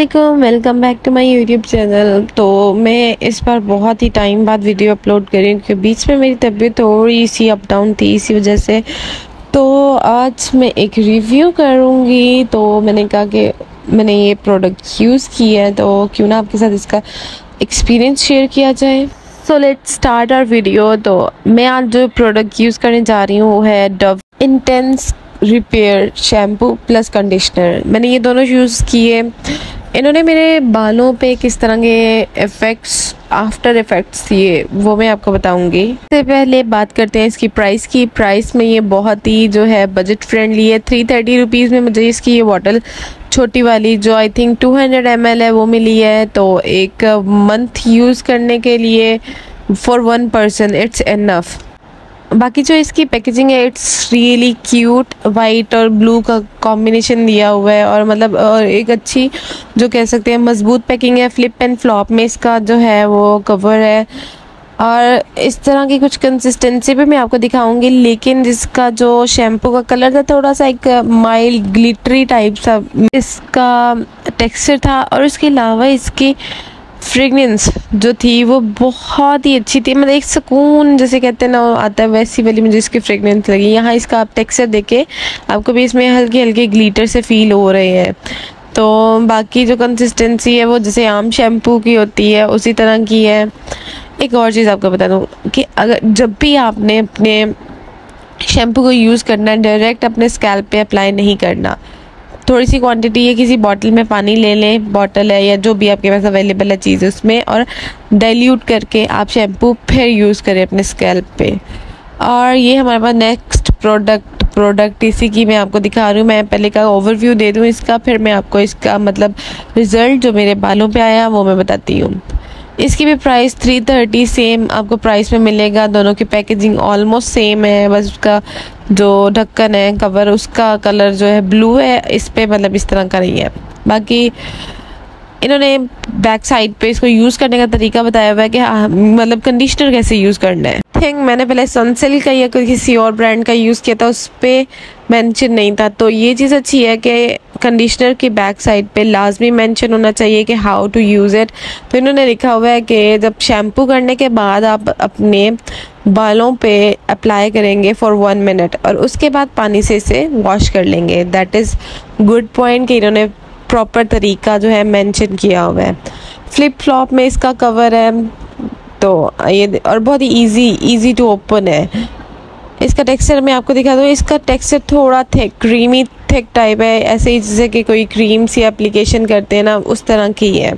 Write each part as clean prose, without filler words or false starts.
अस्सलामुअलैकुम, welcome back to my YouTube channel. तो मैं इस बार बहुत ही टाइम बाद वीडियो अपलोड कर रही हूँ क्योंकि बीच में मेरी तबीयत थोड़ी सी अप डाउन थी, इसी वजह से। तो आज मैं एक रिव्यू करूँगी। तो मैंने कहा कि मैंने ये प्रोडक्ट यूज़ किया है, तो क्यों ना आपके साथ इसका एक्सपीरियंस शेयर किया जाए। So let's start our video. तो मैं आज जो प्रोडक्ट यूज़ करने जा रही हूँ वो है Dove intense repair shampoo plus conditioner. मैंने ये दोनों यूज़ किए। इन्होंने मेरे बालों पे किस तरह के इफ़ेक्ट्स, आफ्टर इफ़ेक्ट्स दिए वो मैं आपको बताऊंगी। सबसे पहले बात करते हैं इसकी प्राइस की। प्राइस में ये बहुत ही जो है बजट फ्रेंडली है। 330 रुपीज़ में मुझे इसकी ये बॉटल छोटी वाली जो आई थिंक 200 ml है वो मिली है। तो एक मंथ यूज़ करने के लिए for one person it's enough. बाकी जो इसकी पैकेजिंग है इट्स रियली क्यूट, वाइट और ब्लू का कॉम्बिनेशन दिया हुआ है और मतलब और एक अच्छी जो कह सकते हैं मजबूत पैकिंग है। फ्लिप एंड फ्लॉप में इसका जो है वो कवर है और इस तरह की कुछ कंसिस्टेंसी भी मैं आपको दिखाऊंगी। लेकिन जिसका जो शैम्पू का कलर था थोड़ा सा एक माइल्ड ग्लिटरी टाइप सा इसका टेक्सचर था और उसके अलावा इसकी फ्रेगनेंस जो थी वो बहुत ही अच्छी थी। मतलब एक सुकून जैसे कहते हैं ना आता है, वैसी वाली मुझे इसकी फ्रेगनेंस लगी। यहाँ इसका आप टेक्सचर देखे आपको भी इसमें हल्के हल्के ग्लिटर से फील हो रहे हैं। तो बाकी जो कंसिस्टेंसी है वो जैसे आम शैम्पू की होती है उसी तरह की है। एक और चीज़ आपको बता दूँ कि अगर जब भी आपने अपने शैम्पू को यूज़ करना है डायरेक्ट अपने स्कैल्प पे अप्लाई नहीं करना। थोड़ी सी क्वांटिटी है, किसी बॉटल में पानी ले लें, बॉटल है या जो भी आपके पास अवेलेबल है चीज़ उसमें, और डाइल्यूट करके आप शैम्पू फिर यूज़ करें अपने स्कैल्प पे। और ये हमारे पास नेक्स्ट प्रोडक्ट इसी की मैं आपको दिखा रही हूँ। मैं पहले का ओवरव्यू दे दूँ इसका, फिर मैं आपको इसका मतलब रिज़ल्ट जो मेरे बालों पे आया वो मैं बताती हूँ। इसकी भी प्राइस 330 सेम आपको प्राइस में मिलेगा। दोनों की पैकेजिंग ऑलमोस्ट सेम है, बस उसका जो ढक्कन है कवर उसका कलर जो है ब्लू है, इस पे मतलब इस तरह का नहीं है। बाकी इन्होंने बैक साइड पे इसको यूज़ करने का तरीका बताया हुआ है कि मतलब कंडीशनर कैसे यूज़ करना है। थिंक मैंने पहले सनसिल्क का या किसी और ब्रांड का यूज़ किया था, उस पर मेंशन नहीं था। तो ये चीज़ अच्छी है कि कंडीशनर की बैक साइड पे लाजमी मेंशन होना चाहिए कि हाउ टू यूज़ इट। तो इन्होंने लिखा हुआ है कि जब शैम्पू करने के बाद आप अपने बालों पे अप्लाई करेंगे फॉर 1 मिनट और उसके बाद पानी से इसे वॉश कर लेंगे। दैट इज़ गुड पॉइंट कि इन्होंने प्रॉपर तरीका जो है मेंशन किया हुआ है। फ्लिप फ्लॉप में इसका कवर है तो ये और बहुत ही इजी टू ओपन है। इसका टेक्सचर मैं आपको दिखा दूँ। इसका टेक्सचर थोड़ा थिक, क्रीमी थिक टाइप है, ऐसे ही जैसे कि कोई क्रीम सी एप्लीकेशन करते हैं ना उस तरह की है।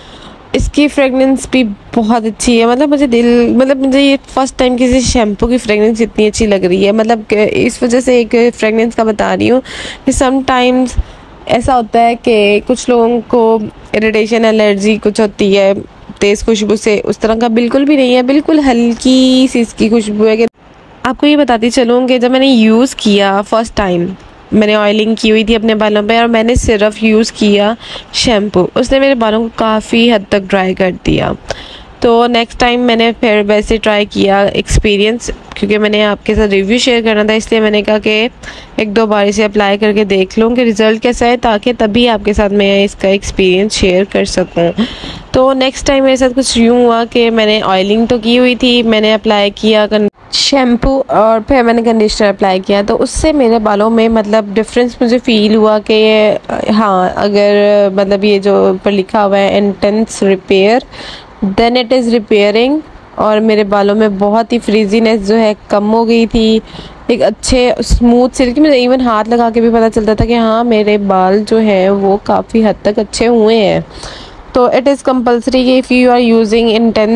इसकी फ्रेगनेंस भी बहुत अच्छी है। मतलब मुझे ये फर्स्ट टाइम किसी शैम्पू की फ्रेगनेंस इतनी अच्छी लग रही है। मतलब इस वजह से एक फ्रेगनेंस का बता रही हूँ कि समटाइम्स ऐसा होता है कि कुछ लोगों को इरिटेशन, एलर्जी कुछ होती है तेज़ खुशबू से, उस तरह का बिल्कुल भी नहीं है। बिल्कुल हल्की सी इसकी खुशबू है। कि आपको ये बताती चलूँ कि जब मैंने यूज़ किया फर्स्ट टाइम, मैंने ऑयलिंग की हुई थी अपने बालों पे और मैंने सिर्फ यूज़ किया शैम्पू, उसने मेरे बालों को काफ़ी हद तक ड्राई कर दिया। तो नेक्स्ट टाइम मैंने फिर वैसे ट्राई किया एक्सपीरियंस, क्योंकि मैंने आपके साथ रिव्यू शेयर करना था, इसलिए मैंने कहा कि एक दो बार इसे अप्लाई करके देख लूँ कि रिज़ल्ट कैसा है, ताकि तभी आपके साथ मैं इसका एक्सपीरियंस शेयर कर सकूँ। तो नेक्स्ट टाइम मेरे साथ कुछ यूँ हुआ कि मैंने ऑयलिंग तो की हुई थी, मैंने अप्लाई किया शैम्पू और फिर मैंने कंडीशनर अप्लाई किया, तो उससे मेरे बालों में मतलब डिफरेंस मुझे फ़ील हुआ कि हाँ, अगर मतलब ये जो ऊपर लिखा हुआ है intense repair then it is repairing, और मेरे बालों में बहुत ही फ्रीजीनेस जो है कम हो गई थी। एक अच्छे स्मूथ सिल्की, मुझे इवन हाथ लगा के भी पता चलता था कि हाँ मेरे बाल जो हैं वो काफ़ी हद तक अच्छे हुए हैं। तो इट इज़ कंपल्सरी कि if you are using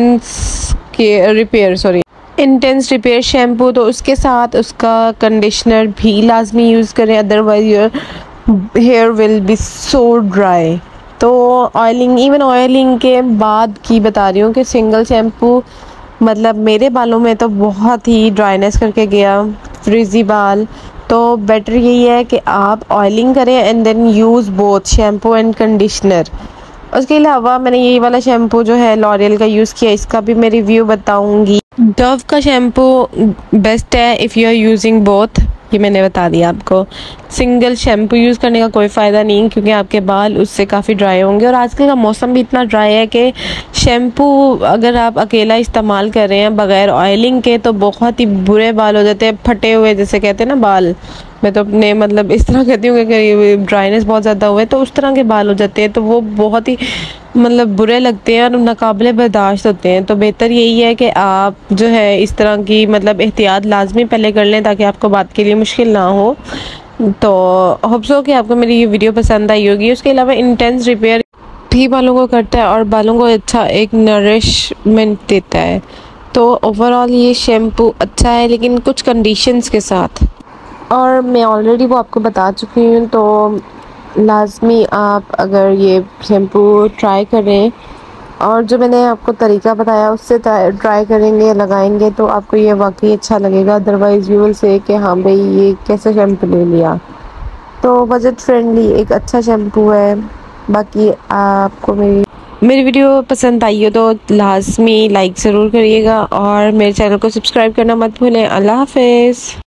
intense repair shampoo तो उसके साथ उसका कंडीशनर भी लाजमी यूज़ करें, otherwise your hair will be so dry. तो ऑयलिंग के बाद की बता रही हूँ कि सिंगल शैम्पू मतलब मेरे बालों में तो बहुत ही ड्राइनेस करके गया, फ्रिजी बाल। तो बेटर यही है कि आप ऑयलिंग करें and then use both shampoo and conditioner. उसके अलावा मैंने ये वाला शैम्पू जो है लॉरियल का यूज़ किया, इसका भी मैं रिव्यू बताऊंगी। डव का शैम्पू बेस्ट है if you are using both, ये मैंने बता दिया आपको। सिंगल शैम्पू यूज़ करने का कोई फ़ायदा नहीं, क्योंकि आपके बाल उससे काफ़ी ड्राई होंगे, और आजकल का मौसम भी इतना ड्राई है कि शैम्पू अगर आप अकेला इस्तेमाल कर रहे हैं बग़ैर ऑयलिंग के तो बहुत ही बुरे बाल हो जाते हैं, फटे हुए जैसे कहते हैं ना बाल। मैं तो अपने मतलब इस तरह कहती हूँ कि ड्राइनेस बहुत ज़्यादा हुआ है तो उस तरह के बाल हो जाते हैं, तो वो बहुत ही मतलब बुरे लगते हैं और नाकाबिले बर्दाश्त होते हैं। तो बेहतर यही है कि आप जो है इस तरह की मतलब एहतियात लाजमी पहले कर लें, ताकि आपको बात के लिए मुश्किल ना हो। तो होप सो कि आपको मेरी ये वीडियो पसंद आई होगी। उसके अलावा इंटेंस रिपेयर भी बालों को करता है और बालों को अच्छा एक नरिशमेंट देता है। तो ओवरऑल ये शैम्पू अच्छा है, लेकिन कुछ कंडीशंस के साथ, और मैं ऑलरेडी वो आपको बता चुकी हूँ। तो लाजमी आप अगर ये शैम्पू ट्राई करें और जो मैंने आपको तरीका बताया उससे ट्राई करेंगे, लगाएंगे, तो आपको ये वाकई अच्छा लगेगा। अदरवाइज़ यू विल से कि हाँ भाई ये कैसा शैम्पू ले लिया। तो बजट फ्रेंडली एक अच्छा शैम्पू है। बाकी आपको मेरी वीडियो पसंद आई हो तो लाजमी लाइक ज़रूर करिएगा और मेरे चैनल को सब्सक्राइब करना मत भूलें। अल्लाह हाफ़िज़।